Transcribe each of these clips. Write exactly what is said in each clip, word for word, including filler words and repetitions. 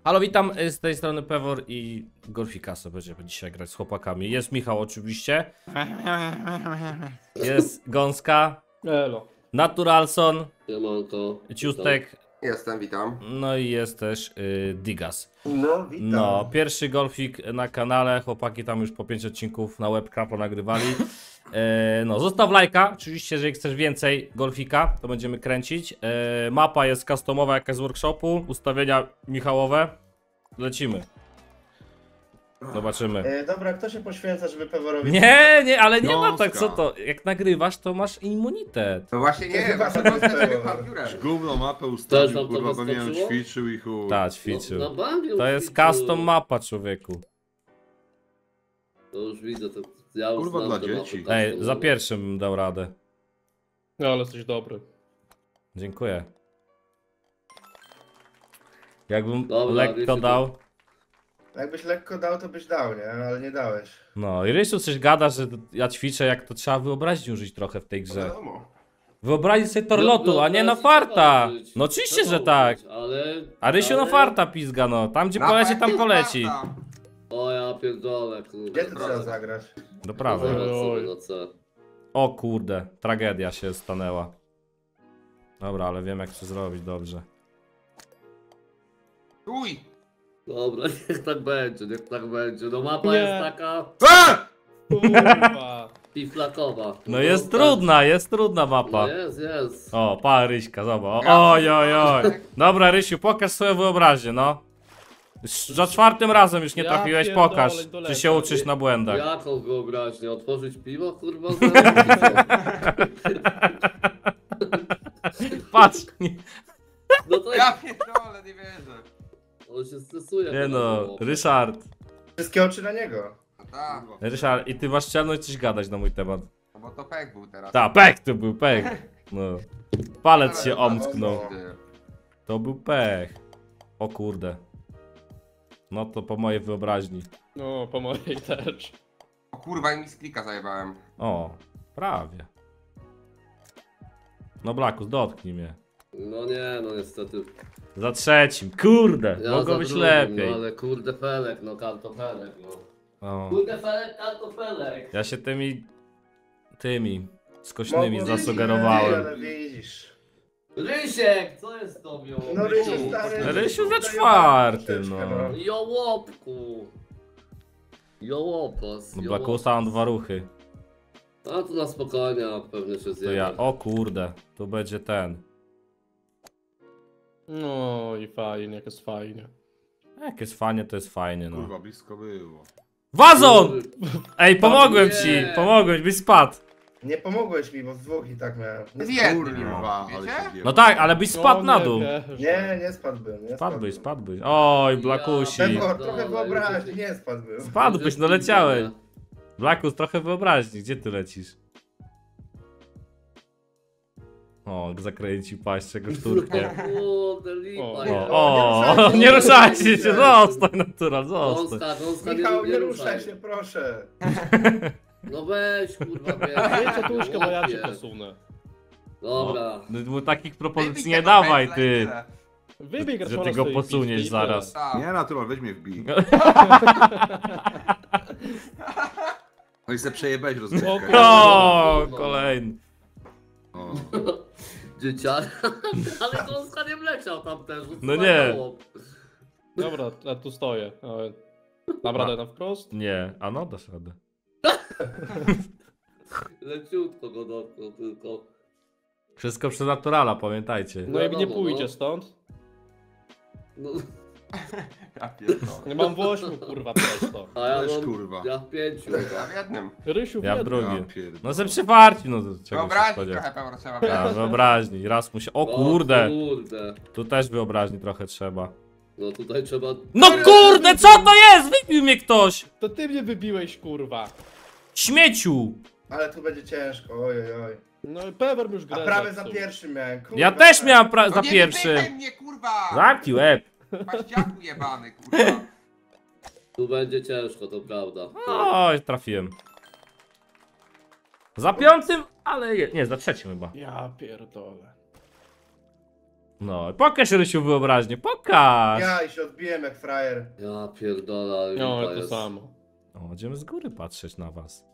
Halo, witam, z tej strony Pewor i Golfikasa będziemy dzisiaj grać z chłopakami. Jest Michał oczywiście. Jest Gąska. Elo. Naturalson. Siemanko. Ciustek. Jestem, witam. No i jest też y, Digas. No, witam. No, pierwszy golfik na kanale. Chłopaki tam już po pięć odcinków na webka ponagrywali. E, no, zostaw lajka. Oczywiście, jeżeli chcesz więcej golfika, to będziemy kręcić. E, mapa jest customowa jakaś z workshopu. Ustawienia Michałowe. Lecimy. Zobaczymy. E, dobra, kto się poświęca, żeby Peworowi... Nie, nie, ale nie ma Gąska. tak, co to? Jak nagrywasz, to masz immunitet. No właśnie nie, Chyba właśnie sobie to jest tego. papierem. Gówno mapę Też ustawił, wam to kurwa, bo nie wiem, wystarczyło? ćwiczył i chuj. Tak, No, ćwiczył. na bank ją To jest ćwiczył. custom mapa, człowieku. To już widzę, to ja już Kurwa, znam dla te dzieci. mapy Ej, custom. za pierwszym bym dał radę. No ale jesteś dobry. Dziękuję. Jakbym Dobra, lekko wiecie, dał. Jakbyś lekko dał, to byś dał, nie? Ale nie dałeś. No i Rysiu coś gada, że ja ćwiczę, jak to trzeba wyobraźni użyć trochę w tej No grze. wiadomo. Wyobrazić sobie torlotu, a nie na Wyobraźni farta. trzeba użyć. No oczywiście, Trzeba że tak. użyć, Ale... A Rysiu na ale- farta pizga, no. Tam gdzie Na poleci, pewno tam jest poleci. prawda. O ja pierdolę, kurde. Gdzie ty trzeba zagrać? Do prawej. Zobacz sobie Oj. na C. O kurde, tragedia się stanęła. Dobra, ale wiem jak to zrobić dobrze. Uj! Dobra, niech tak będzie, niech tak będzie. No mapa Nie. jest taka A! Kurwa. piflakowa. No jest tak. trudna, jest trudna No mapa. jest, jest. O, pa Ryśka, zobacz. Oj, oj, oj. Dobra, Rysiu, pokaż swoją wyobraźnię, no. Już za czwartym razem już nie Ja trafiłeś, pierdolę, pokaż. Czy doleciał. się uczysz na błędach. Jaką wyobraźnię? Otworzyć piwo? Kurwa, zaraz. Patrz. Nie, No to Ja pierdolę, nie wierzę. on się stresuje. nie teraz, no, bo- Ryszard. Wszystkie oczy na niego. No tak, Ryszard, i ty masz czelność coś gadać na mój temat. no bo to pek był teraz. Ta, pech to był pech. No. Palec się Ale- omsknął. Ty. To był pech. O kurde. No to po mojej wyobraźni. No, po mojej też. O kurwa, i mi z klika zajebałem. O, prawie. No Blakus, dotknij mnie. No nie, no niestety. Za trzecim, kurde, Ja mogło za być drugim, lepiej. No ale kurde felek, no kartofelek, no. O, Kurde felek, kartofelek. ja się tymi, tymi skośnymi Mogło być zasugerowałem. lepiej, ale widzisz. Rysiek, co jest z tobą? No Rysiu stary... Rysiu za Tutaj czwartym, troszeczkę, no. Jołopku. Jołopas, No jołopas. Blakusa mam dwa ruchy. A to na spokojnie, a pewnie się To zjemy. ja, o kurde, tu będzie ten. No i fajnie, jak jest fajnie. Jak jest fajnie, to jest fajnie, no. Kurwa, blisko było. Wazon! Ej, pomogłem Nie. ci, pomogłem, byś spadł. Nie pomogłeś mi, bo z dwóch i tak miałem. Nie, Wie- spadł- Jednym, Kurwa, ale wiecie? się wjebał. No tak, ale byś spadł No, na nie dół. wierzę. nie, nie spadłbym. Nie Spadłbyś, spadłbym. spadłbyś. Oj, Blakusi. Pewor, Dobra, trochę już wyobraźni, jesteś- nie spadłbym. Spadłbyś, no leciałeś. Blakus, trochę wyobraźni, gdzie ty lecisz? O, zakręcił paść, czego szturknie. Kurde, lipa. O, jest. O, nie ruszajcie się, zostań natural, zostań. Gąska, gąska, Michał, nie, nie ruszaj się, proszę. No weź, kurwa, Wejdź otuszkę, bo ja cię Łapie. posunę. Dobra. No, bo takich propozycji Wybij nie tego dawaj, pędzla i ty. tyle. Wybieg Że Rafała ty z go tej posuniesz pizki i tyle. zaraz. Tak. Nie, natural, weź mnie wbij. No i se przejebałeś O, rozgrywkę. O, kolejny. O. Dzieciak. Ale gąska nie wleciał tam też. No nie. Dobra, ja tu stoję. O, Dam radę na wprost? Nie, a no dasz radę. Leciutko go dotknął tylko. Wszystko przez naturala, pamiętajcie. No i nie Wiadomo, pójdzie no. stąd. No, Ja pierdolę. Nie mam w ośmiu, kurwa, prosto. a ja Weź, mam, kurwa. ja w pięciu. Ja w jednym. Rysiu w Ja w jednym. drugim. Ja pierdolę. No ze przywarci, no to czego się Wyobraźni spodziewać. trochę Pewor trzeba A, mieć. wyobraźni, raz musi... O O kurde, kurde. tu też wyobraźni trochę trzeba. No tutaj trzeba... No kurde, co to jest? Wybił mnie ktoś! To ty mnie wybiłeś, kurwa. Śmieciu! Ale tu będzie ciężko, oj, oj, oj. No i Pewer już A grę prawie za zepsuł. pierwszym miałem, kurwa. Ja też miałem pra- No za nie pierwszy. wypychaj mnie, kurwa! Zamknij łeb. Paściaku jebany, kurwa. Tu będzie ciężko, to prawda. Oj, trafiłem. Za piątym, ale je, nie, za trzecim chyba. Ja pierdolę. No, pokaż Rysiu wyobraźnię, pokaż! Ja i się odbiłem jak frajer. Ja pierdolę, ale No, lipa to jest. samo. O, będziemy z góry patrzeć na was.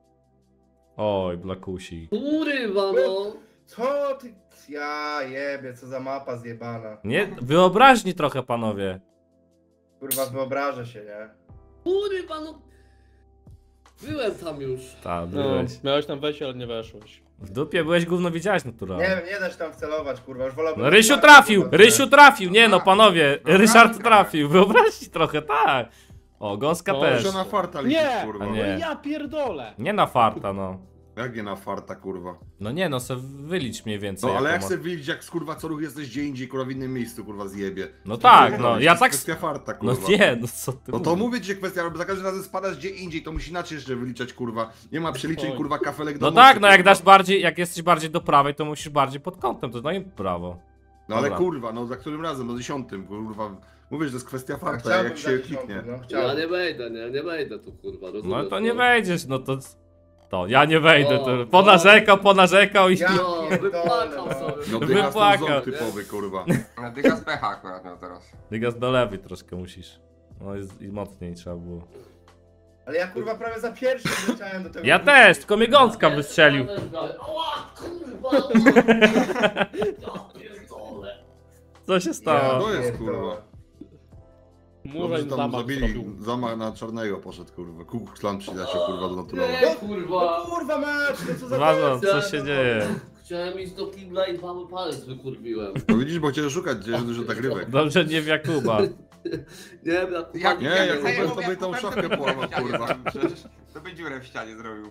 Oj, Blakusi. Kurwa no. Co ty? Ja jebie, co za mapa zjebana. Nie, wyobraźni trochę, panowie. Kurwa, wyobrażę się, nie? Kurwa no. Byłem tam już. Tak, No, byłeś. miałeś tam wejść, ale nie weszłeś. W dupie byłeś, gówno widziałeś Nie naturalnie. wiem, nie da się tam wcelować, kurwa, już wolałbym... No Rysiu zobaczyć, trafił, kurwa, Rysiu trafił, nie no Dobra. panowie, Dobra, Ryszard dobra. trafił, wyobraźcie trochę, tak. O, Gąska No, też. Że na farta Nie! liczysz, kurwa. A nie. Ja pierdolę! Nie na farta, no. Jak nie na farta, kurwa? No nie no, se wylicz mniej więcej. No ale jaką jak ma- chcę widzieć, jak kurwa co ruch jesteś gdzie indziej, kurwa w innym miejscu, kurwa zjebie. No tak, To no, jest ja tak... kwestia farta, No kurwa. nie, no co ty No to mówisz? mówię ci, że kwestia, bo za każdym razem spadasz gdzie indziej, to musi inaczej jeszcze wyliczać, kurwa. Nie ma przeliczeń, Oj. kurwa, kafelek No do mocy, tak, no jak kurwa. dasz bardziej, jak jesteś bardziej do prawej, to musisz bardziej pod kątem, to no i prawo. No ale Dobra. kurwa, no za którym razem? No dziesiątym, kurwa. Mówię, że to jest kwestia Ja farta, chciałbym jak się dać kliknie. dziesiątkę, no, Ja chciałbym. nie wejdę, nie, nie wejdę tu kurwa, rozumiesz? No to nie wejdziesz, no to... To, ja nie wejdę, O, to ponarzekał, ponarzekał i... Ja No, pierdolę, wypłakał no. sobie. No Wypłakał. dygas to ząb typowy, kurwa. No, dyga z pecha akurat miał teraz. Dygas do lewej troszkę musisz. No i, i mocniej trzeba było. Ale ja kurwa prawie za pierwszym leciałem do tego. Ja też, tylko mnie Gąska wystrzelił. Ała, kurwa! Ja pierdolę. Co się Ja, stało? to jest, pierdolę. kurwa. Murzeń Dobrze tam zamach zabili, zrobił. zamach na czarnego poszedł, kurwa. Kuk Klan przyleciał, kurwa, do naturalnego. Nie, No kurwa! kurwa mać, no co za Wazon, teksty? co się dzieje? Chciałem iść do kibla i mały palec wykurwiłem. No widzisz, bo chciałem szukać, gdzie jest dużo nagrywek. Dobrze, nie w Jakuba. Nie, brat, Jak, Nie, jak jak zajebał, Hubert, to by jak tą Hubert, szafkę to by połamał, dziurę w ścianie kurwa. zrobił przecież. To by dziurę w ścianie zrobił.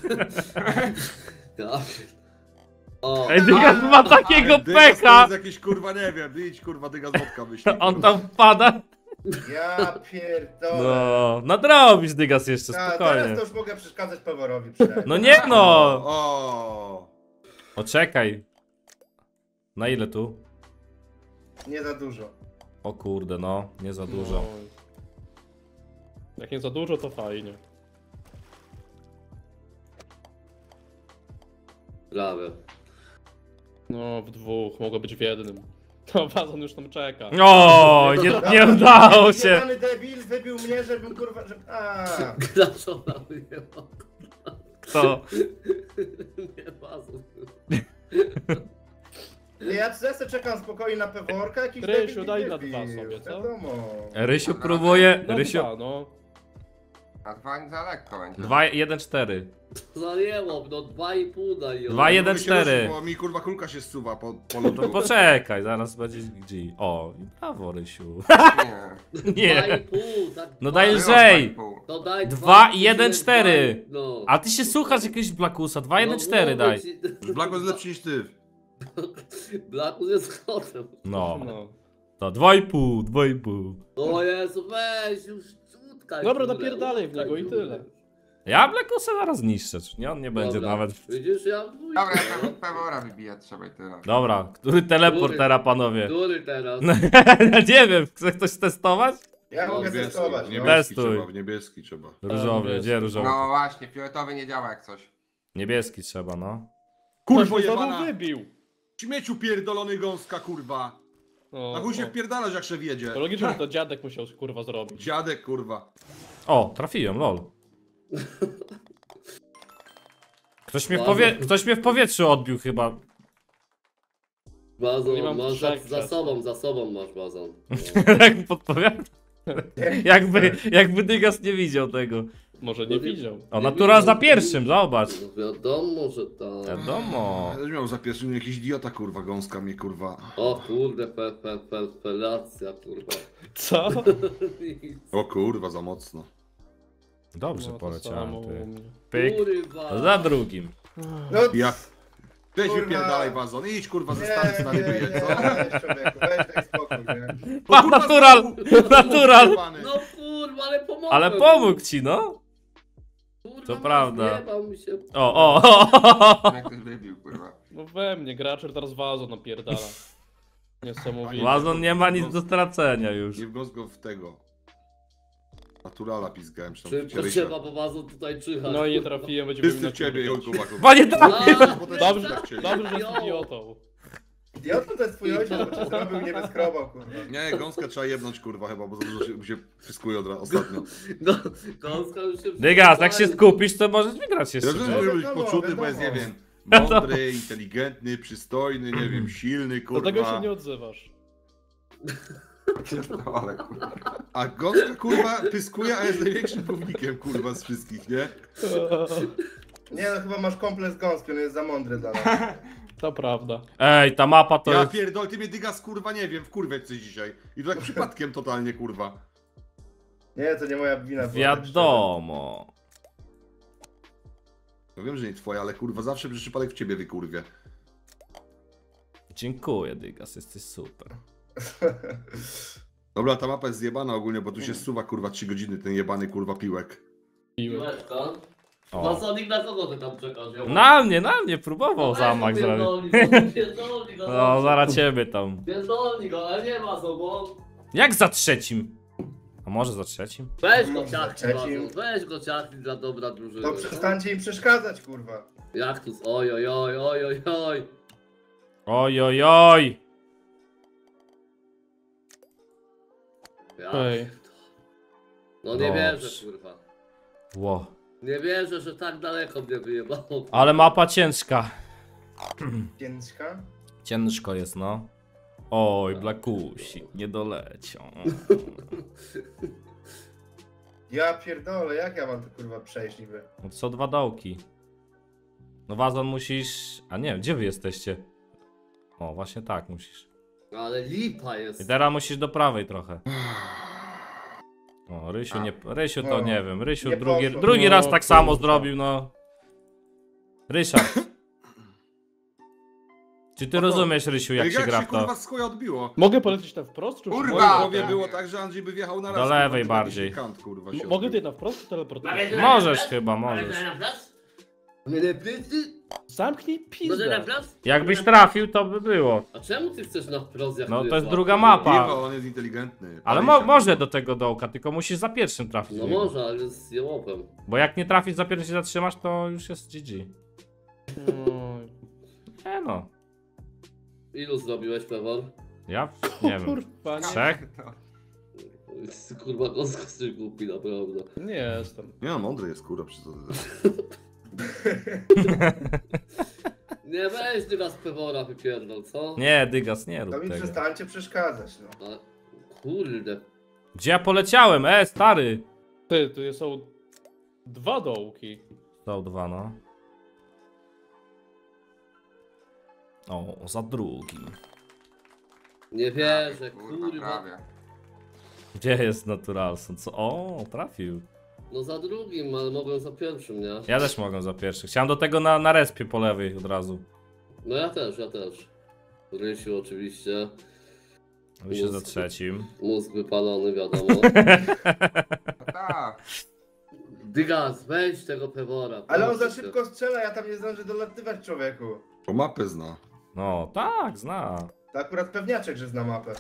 Ja... O, Ej, Dygas ma takiego Dygas to pecha! jest jakiś, kurwa, nie wiem, idź, kurwa, dygas wodka wyślij. On tam wpada. Ja pierdolę. No, nadrobisz Dygas jeszcze, A, teraz spokojnie. to już mogę przeszkadzać Peworowi przynajmniej. No nie no! O. O, czekaj. Na ile tu? Nie za dużo. O kurde, no, nie za dużo. Oj. Jak nie za dużo, to fajnie. prawie. No, w dwóch, mogło być w jednym. To Wazon już tam czeka. O, nie, nie udało się. Jebany debil wybił mnie, żebym kurwa... Żeby... A. Graczowa wyjeba. Kto? Nie, bazon. Ja zase czekam spokojnie na Peworka, jakiś Rysiu, debil daj mnie na dwa wybił, sobie, co? Wiadomo. Rysiu próbuje. No Rysiu. dwa, no. A dwa za lekko będzie. dwa jeden cztery. Zajęło, no dwa i pół daj. Dwa, jeden, Mówię się, cztery. Bo mi, kurwa, kulka się zsuwa po, po To lądu. poczekaj, zaraz będzie G. O, i brawo Rysiu. Nie. Dwa i Nie. pół, tak. No dwa- daj Było lżej. dwa i pół. To daj Dwa dwa i jeden, dwa- cztery. No. A ty się słuchasz jakiegoś Blakusa. dwa jeden No cztery mówię daj. ci- Blago jest lepszy niż ty. Blakus jest kotem. No. no. To dwa i pół, dwa i pół. O Jezu, weź już utkaj. Dobra, kurde, napierdalaj w utkaj, niego i kurde. tyle. Ja Blakusa zaraz niszczę. Nie, on nie będzie Dobra. nawet. Widzisz, ja dwójkę. Dobra, ja pe- Pewora wybijać trzeba i tyle. Dobra, który teleport teraz, panowie? Który teraz? No, nie wiem, chce ktoś testować? Ja mogę Niebieski, testować. w No. niebieski Testuj. trzeba, w niebieski trzeba. Różowy, niebieski. gdzie różowy? No właśnie, fioletowy nie działa jak coś. Niebieski trzeba, no. Kurwa Ktoś mnie znowu jebana! wybił. Śmieciu pierdolony gąska, kurwa! O, Na chuj się o. wpierdalasz jak się wiedzie. To logicznie, że to dziadek musiał kurwa zrobić. Dziadek, kurwa. O, trafiłem, lol. Ktoś mnie, w Bardzo. powie... Ktoś mnie w powietrzu odbił chyba. Nie Bazon, mam masz za, trzech za przez sobą, za sobą masz bazon. Jak mi podpowiada. Jakby, jakby Dygas nie widział tego. Może nie widział. O, Nie natura widział. za pierwszym, zobacz. No wiadomo, że tak. Wiadomo. Ja miał za pierwszym jakiś idiota, kurwa, gąska mnie, kurwa. O kurde, pe, pe, pe, pelacja, kurwa. Co? O kurwa, za mocno. Dobrze No, to poleciałem, samo u ty. mnie. Pyk. Kurwa. Za drugim. No, Jak? Weź Kurwa. wypierdalaj wazon, idź kurwa ze nie, stary na nie, niby nie, co? weź, człowieku, weź daj spokój, nie? Pa, natural! Natural! No kurwa, ale pomogłem. Ale pomógł ci, no. Kurwa, to prawda. zjebał mi się. O, o, o. Jak ktoś wybił, kurwa. No we mnie, graczer teraz wazon napierdala. Niesamowite. Wazon nie ma nic do stracenia już. Nie wgąs go w tego. Naturala pizgałem, czy tam Szybko Rysia. trzeba, bo bazon tutaj czyha. No i nie trafiłem, będziemy Wszyscy w ciebie, naciągać. Jolku, Baku. Panie trafił! A, Dobrze, tak chcieli. dobrze, że Jo. jest idiotą. Idiota to jest twój ojciec, bo cię zrobił nie wyskrobał, kurwa. Nie, gąskę trzeba jebnąć kurwa chyba, bo za dużo się, się pyskuje od razu ostatnio. No, Gąska już się... Dygas, jak się skupisz, to możesz wygrać Ja jeszcze. wiem, nie? że być wiadomo, poczuty, bo jest, nie wiadomo. wiem, mądry, inteligentny, przystojny, nie wiem, silny, Do tego się kurwa. nie odzywasz. Ale kurwa. A gąska kurwa pyskuje, a jest największym gównikiem kurwa z wszystkich, nie? Nie no, chyba masz komplet z gąski, on jest za mądry dla nas. To prawda. Ej, ta mapa to Ja jest... pierdol, ty mnie dygas kurwa nie wiem, w kurwę coś dzisiaj. I to tak przypadkiem totalnie kurwa. Nie, to nie moja wina. była, tak Wiadomo. No wiem, że nie twoja, ale kurwa zawsze przez przypadek w ciebie wykurwie. Dziękuję, Dygas, jesteś super. szczerze. Dobra, ta mapa jest zjebana ogólnie, bo tu się zsuwa kurwa trzy godziny ten jebany kurwa piłek. Piłeczka. O. Masonik na kogo ty tam czekasz? Ja Na mnie, na mnie próbował zamach zrobić. Pierdolnik go, No, zaraz ciebie tam. Pierdolnik go, ale nie ma co, bo... Jak za trzecim? A może za trzecim? Weź go Może ciachni, trzecim. Mazur, weź go ciachni dla dobra drużyny. To przestańcie im przeszkadzać, kurwa. Jak tu... Oj, oj, oj, oj, oj, oj. Oj, oj, oj. Jak? Ej. No nie Dobrze. wierzę, kurwa. Ło. Nie wierzę, że tak daleko mnie wyjebało. Ale mapa ciężka. Pięćka? Ciężko jest, no. Oj, Blakusi, nie doleciał. Ja pierdolę, jak ja mam to kurwa przejść niby? No co dwa dołki. No Wazon musisz... A nie, gdzie wy jesteście? O, właśnie tak musisz. Ale lipa I jest. teraz musisz do prawej trochę. O, Rysiu nie... Rysiu to No, nie wiem. Rysiu nie drugi, poszło. drugi No, raz tak samo kurwa. zrobił, no. Ryszard. Czy ty No to- rozumiesz, Rysiu, jak Jak, się jak gra się w to? kurwa z chuja odbiło? Mogę polecieć na wprost, czy W Kurwa! mojej głowie było tak, że Andrzej by wjechał na raz. Do kurwa, lewej ty bardziej. jakiś Kant, kurwa, się M- Mogę odbił. ty na wprost, czy teleportować? Możesz chyba, możesz. Nie, nie, plecy? Zamknij Może na pizdę. wprost? Jakbyś trafił, to by było. A czemu ty chcesz na wprost? Jak No, tu to jest łatwo? druga mapa. Kurwa, on jest inteligentny. Ale mo Palisia. może do tego dołka, tylko musisz za pierwszym trafić. No w niego. może, ale z jełopem. Bo jak nie trafisz za pierwszym się zatrzymasz, to już jest G G. Oj. Nie no. Ilu zrobiłeś, Pewor? Ja nie wiem. Kurwa, nie, Trzech? Kurwa, kostka jesteś głupi, naprawdę. nie jestem. Nie no, mądry jest kurwa przy co. Nie weź ty raz Pewora wypierdol, co? Nie, Dygas, nie To rób mi tego. przestańcie przeszkadzać, no. A, kurde. Gdzie ja poleciałem? E, stary! Ty, tu są dwa dołki. Są dwa, no. O, za drugim. Nie wierzę, Kurwa, kurwa. prawie. Gdzie jest Naturalson? Co? O, trafił. No za drugim, ale mogłem za pierwszym, nie? Ja też mogę za pierwszy. Chciałem do tego na, na respie po lewej od razu. No ja też, ja też. Rysiu oczywiście. Wy się za trzecim. Mózg wypalony, wiadomo. No tak. Dygas, weź tego Pewora. Ale on za proszę cię. szybko strzela, ja tam nie zdążę dolatywać, człowieku. O mapę zna. No, tak, zna. To akurat pewniaczek, że zna mapę.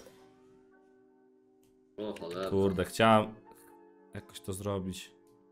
O cholera. Kurde, chciałem jakoś to zrobić.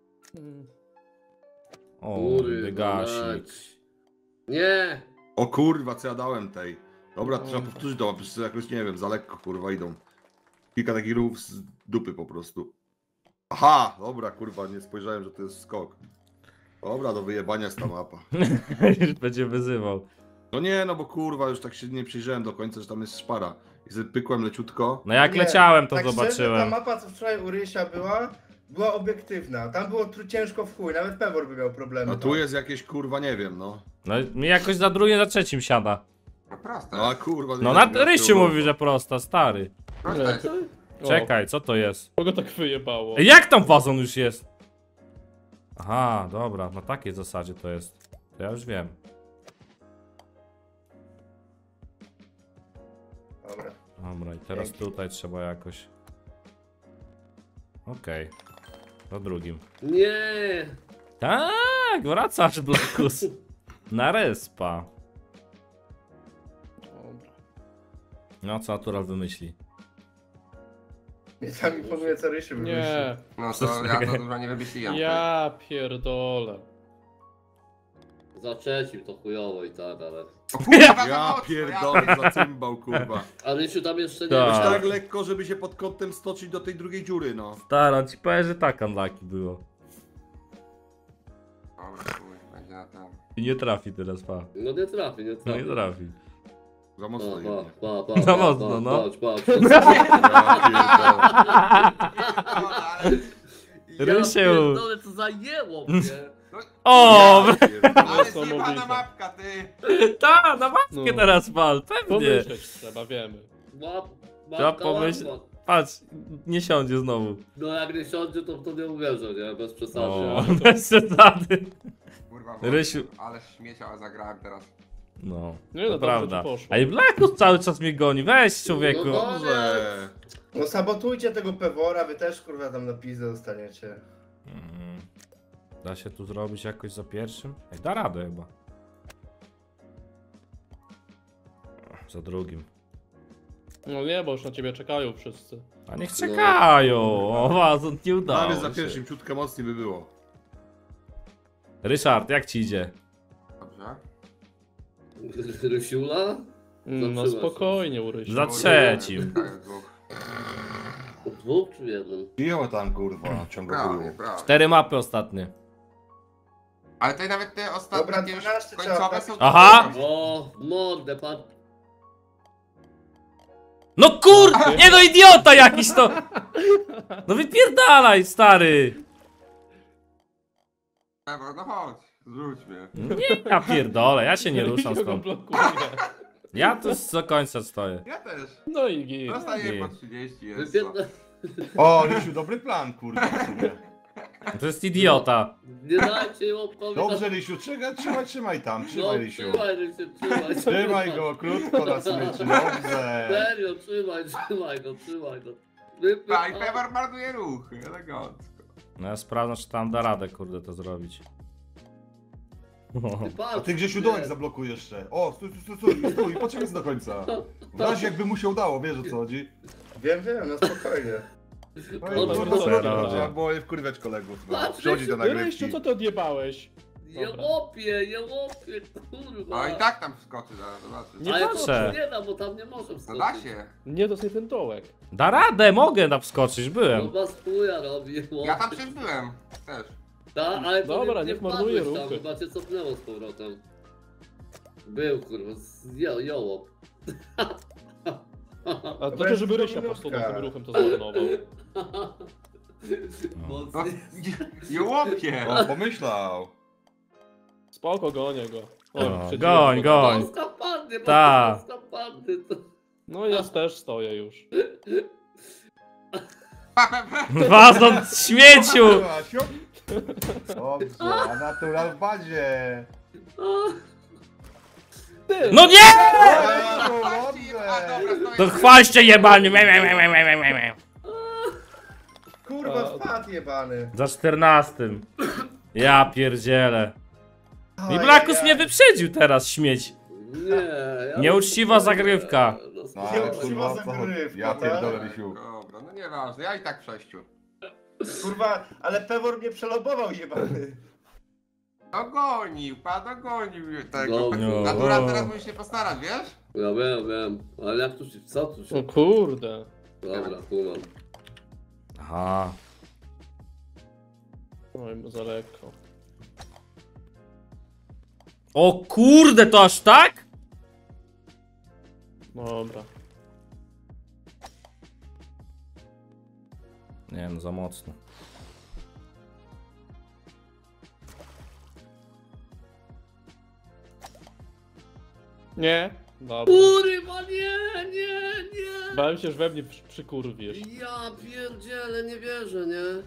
O, Kurwa, Dygasik. mać. Nie! O kurwa, co ja dałem tej. Dobra, to No. trzeba powtórzyć to, bo przecież jakoś nie wiem, za lekko kurwa idą. Kilka takich ruchów z dupy po prostu. Aha, dobra kurwa, nie spojrzałem, że to jest skok. Dobra, do wyjebania jest ta mapa. Już będzie wyzywał. No nie, no bo kurwa, już tak się nie przyjrzałem do końca, że tam jest szpara. I sobie pykłem leciutko. No jak Nie, leciałem, to tak Szczerze, ta zobaczyłem. mapa, co wczoraj u Rysia była, była obiektywna. Tam było tru- ciężko w chuj, nawet Pewor by miał problemy. A tu jest jakieś kurwa, nie wiem, no. No mi jakoś za drugim, za trzecim siada. No proste. No a kurwa. No nie na wiem, Rysiu jak to mówi, że prosta, stary. Proste jest. O, Czekaj, co to jest? kogo tak wyjebało? Ej, jak tam wazon już jest? Aha, dobra, na takiej zasadzie to jest. To ja już wiem. Dobra. Dobra, i teraz Dzięki. tutaj trzeba jakoś... Okej. Na drugim. Nie! Tak, wracasz, Blackus. Na respa. Dobra. No, co Natural wymyśli. Nie tam imponuje, co Rysiu wymyślił. Nie, No to ja to dużo nie wymyśliłem. ja pierdolę. Za trzecim to chujowo i tak, ale... O kurwa, za Ja mocno, pierdolę za cymbał, kurwa. A Rysiu tam jeszcze nie Tak. Już ma. tak lekko, żeby się pod kątem stoczyć do tej drugiej dziury, no. Stara, ci powiem, że tak unlucky było. Dobra, chuj, będzie na ten. I nie trafi teraz, pa. No nie trafi, nie No trafi. nie trafi. Za Pa, mocno pa, jednie. pa, pa, Za pa, mocno, pa, no. Patrz, patrz. Ja pierdolę. Rysiu. Ja pierdolę, co zajęło mnie. O! Ja pierdolę. Ale Niesamowite. zjebana mapka, ty! Ta, na maskę No. teraz pal, pewnie. Pomyśleć trzeba, wiemy. Łap, Trzeba łapka, pomyśleć. łapka. Patrz, nie siądzie znowu. No jak nie siądzie, to, to nie uwierzę, nie? Bez przesady. O, bez przesady. Kurwa, Rysiu. ale śmiecia zagrałem teraz. No, Nie, no to dobrze prawda. ci poszło. A i Blackus cały czas mnie goni, weź człowieku. No Dobrze. No sabotujcie tego Pewora, wy też kurwa tam na pizdę dostaniecie. Mm. Da się tu zrobić jakoś za pierwszym? Ej, da radę chyba. Za drugim. No nie, bo już na ciebie czekają wszyscy. A niech czekają! O, was nie udało Nawet za się. pierwszym ciutkę mocniej by było. Ryszard, jak ci idzie? Dobrze? Rysiula? Mm, No Zaczyna się. spokojnie, Urysiu. Za trzecim. Dwóch czy jeden? Biło tam, kurwa, ciągle było. Prawie, prawie. Cztery mapy ostatnie. Ale tutaj nawet te Dobra, ostatnie już dwanaście końcowe trzeba są... Aha! O, mordę, pan. No kur... Nie no, idiota jakiś to! No wypierdalaj, stary! Dobra, no chodź, zrzuć mnie. Nie, ja pierdolę, ja się nie ruszam Rysiu go stąd. blokuje. Ja tu do końca stoję. Ja też. No i git. Dostaję Nie. po trzydzieści jest. Wypierdol... O, Rysiu, dobry plan, kurwa, w sumie. To jest idiota. Nie dajcie łopkowi. Dobrze, Rysiu, trzymaj, trzymaj, trzymaj tam, No, trzymaj, Rysiu. trzymaj, Rysiu, trzymaj. Trzymaj go krótko na smyczy, dobrze. Serio, trzymaj, trzymaj go, trzymaj go. Wypy... Tak, i Pewor marnuje ruchy, elegancko. No ja sprawdzam, czy tam da radę, kurde, to zrobić. A ty Grzesiu dołek zablokuj jeszcze. O, stój, stój, stój, stój, stój, poczekaj do końca. W razie jakby mu się udało, wiesz o co chodzi. Wiem, wiem, no spokojnie. No No, i no, kurwa, no, zrobić, no, no. no. Trzeba było je wkurwiać kolegów. No. Patrz, Przychodzi do Rysiu, nagrywki. co ty odjebałeś? Nie Dobra. łopie, nie łopie, kurwa. No i tak tam wskoczy zaraz, zobaczysz. Nie Ale patrzę. to nie da, bo tam nie może No wskoczyć. da się. Nie, to jest nie ten dołek. Da radę, mogę tam wskoczyć, No byłem. was chuja robi, łopie. Ja tam przecież byłem. Też. Ta, ale to Dobra, nie, nie niech marnuje wpadłeś tam, ruchy. chyba cię cofnęło z powrotem. Był, kurwa, z- jo, jołop. A To to, jest żeby Rysia minutka. po prostu tym ruchem to zmarnował. No, Mocniej. nie łopie. O, pomyślał. Spoko, gonię go. O, No, przeciwko. goń, goń. Polska padnie, bo Ta. Polska padnie. To... No ja też stoję już. Wazon śmieciu! Kurwa, siop. Dobrze, a natural w bazie. Ty! No nie! O, A, dobrze. dobra, To stoję. chwalście jebany! Me, me, me, me, me, me, me. Kurwa, spadł jebany. Za czternastym. Ja pierdzielę. I Oj, Blackus oj, mnie oj. wyprzedził teraz, śmieć. Nie. Ja Nieuczciwa zagrywka. No, No, spokojnie. ale kurwa, o co chodzi? Ja pierdolę, Rysiu. Dobra, no nieważne, ja i tak w sześciu. Kurwa, ale Pewor mnie przelobował jebany. Dogonił, pan dogonił tego. No. Natural teraz musisz się postarać, wiesz? Ja wiem, wiem. Ale jak tu się, co tu O się... kurde. Dobra, kumam. Aha. Oj, za lekko. O kurde, to aż tak? Dobra. Nie no, za mocno. Nie? Dobra. Kurwa, nie, nie, nie. Bałem się, że we mnie przy- przykurwiesz. Ja pierdzielę, nie wierzę, nie?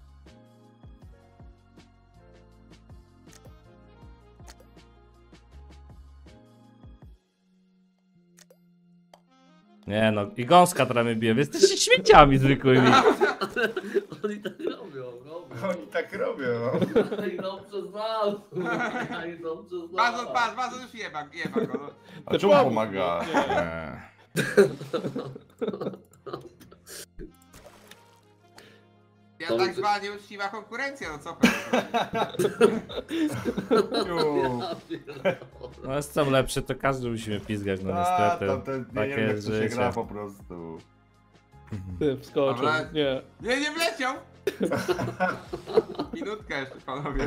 Nie no, i gąska teraz mnie bije. Wy jesteście śmieciami zwykłymi. Oni tak robią, robią. Oni tak robią. Ja ich dobrze znam. Ja ich dobrze znam. Bazon, pas, bazon już jeba, jeba go. No. A czemu pomaga? Nie. Eee. Ja To- tak zwana nieuczciwa konkurencja, no co pewnie. Ju. Ja pierdolę. No jestem lepszy, to każdy musimy pizgać, no A, niestety. tam ten, nie, Takie nie wiem jak jest to się życie. gra po prostu. Ty, wskoczył. Dobra. Nie. Nie, nie wleciał! Minutkę jeszcze, panowie.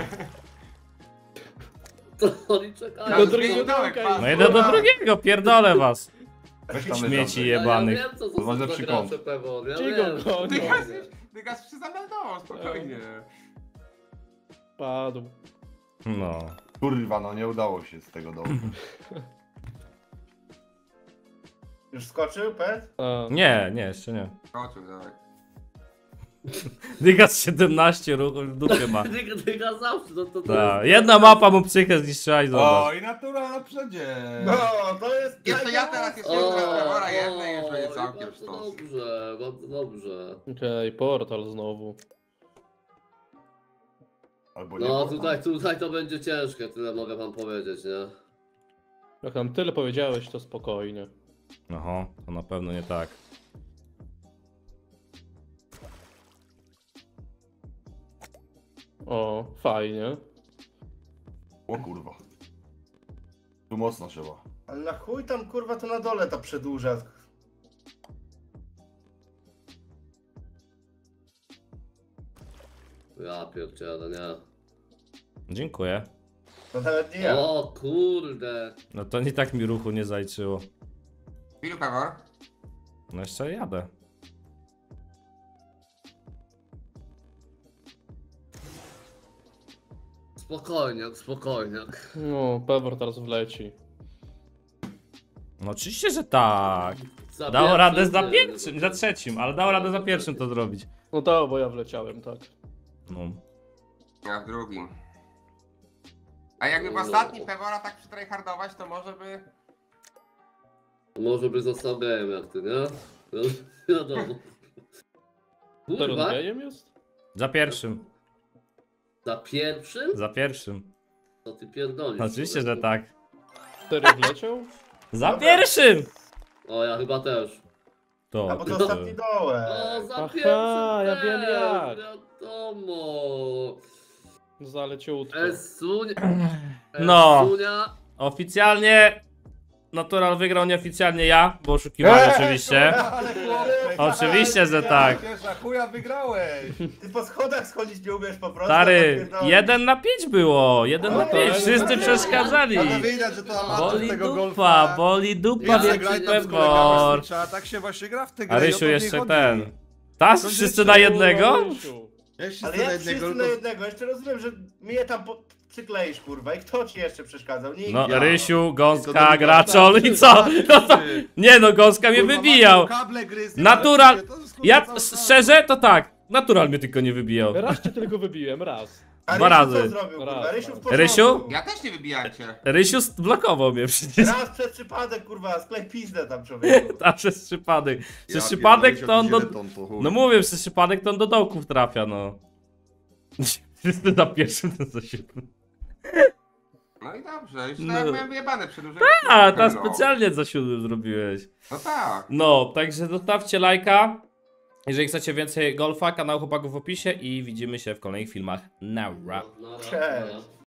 To oni czekają. Do Tam drugiego zmienił dołek, dołka pan. No idę do drugiego, pierdolę was. Weź tam Śmieci leżącej. jebanych. Ja wiem, co to Masz są za lepszy gracze, kąt. Pewor. Ja Ci go wiem. gonią. Dygas, Dygas się zameldował, spokojnie. Padł. No. Kurwa, no nie udało się z tego dołu. Już skoczył, Pet? A, Nie, nie, jeszcze nie. Skoczył, dawaj. Dygas siedemnaście ruchów w dupie ma. Dyga, dyga zawsze, no to to Ta. jest- Jedna mapa mu psychę zniszczyła i O, zobacz. i natura na przodzie. No, to jest... Jeszcze ja teraz jeszcze O, jedna Pewora, jedna i już o, będzie i całkiem bardzo sztos. dobrze, bardzo dobrze. Okej, portal znowu. Albo nie. No bo- tutaj, tutaj to będzie ciężkie, tyle mogę wam powiedzieć, nie? Jak nam tyle powiedziałeś, to spokojnie. Oho, to na pewno nie tak. O, fajnie. O kurwa. Tu mocno trzeba. Ale na chuj tam kurwa to na dole ta przedłuża. Ja pierdzielę, nie. Dziękuję. To nawet nie ja. O kurde. No to nie tak mi ruchu nie zaliczyło. Ilu Pewor? No jeszcze jadę. Spokojnie, spokojnie. No, Pewor teraz wleci. No oczywiście, że tak. Za Dał pierwszym, radę za nie, pierwszym, nie, za trzecim, ale dał radę za pierwszym to zrobić. No to, bo ja wleciałem, tak. No. Ja w drugim. A jakby w No. ostatni Pewora tak przytryhardować, to może by... Może by zostawiałem jak ty, nie? No, wiadomo. To Kurwa, rozbijaniem jest? Za pierwszym, za pierwszym? za pierwszym. To ty pierdolisz. Oczywiście, że człowieku. tak. Cztery wleciał? Za pierwszym! O, ja chyba też. To. A bo to ostatni dołek. O, za Aha, pierwszym ja też, wiem jak. Wiadomo. Zaleciutko. Esunia. No. Esunia. Oficjalnie Natural wygrał, nieoficjalnie ja, bo oszukiwałem oczywiście. Ale chłopie, Oczywiście, że tak. Ciesza, chuja wygrałeś. Ty po schodach schodzić nie umiesz po prostu. Stary, a napierdolisz. jeden na pięć było, jeden na No to pięć, jest- wszyscy przeszkadzali. Ale widać, że to amator Boli tego dupa, golfa. boli dupa, Ja wielki graj tam z kolegami pewor. Switcha, tak się właśnie gra w tę grę. A i o Rysiu to mi jeszcze chodzi. ten. Tak, To wszyscy jeszcze na jednego? Rysiu. Ja się Ale na jak jednego, wszyscy tylko- na jednego, jeszcze rozumiem, że mnie tam po... przykleisz kurwa i kto ci jeszcze przeszkadzał? Nikt. No, Ja. Rysiu, To Gąska, do- Graczol i co? No to, nie no, Gąska mnie Kurwa, wybijał. macie kable gryzły, Natural, to jest, kurwa, ja cały czas. szczerze to tak, Natural mnie tylko nie wybijał. Raz cię tylko wybiłem, raz. A dwa Rysiu razy. co zrobił kurwa? Raz, Rysiu w raz. porządku. Rysiu? Ja też nie wybijajcie. Rysiu blokował mnie przecież. Raz przez przypadek kurwa, sklej pizdę tam człowieku. A przez przypadek. Przez Ja przypadek pierdolę, to on do... żeleton, to chuj. No mówię, przez przypadek to on do dołków trafia, no. Wszyscy za pierwszym to za siódmym. No i dobrze, już No. tak miałem wyjebane przedłużenie. A, ta No. specjalnie za siódmym zrobiłeś. No tak. No, także zostawcie lajka. Jeżeli chcecie więcej golfa, kanał chłopaków w opisie i widzimy się w kolejnych filmach. Nara. No, no, Cześć. no.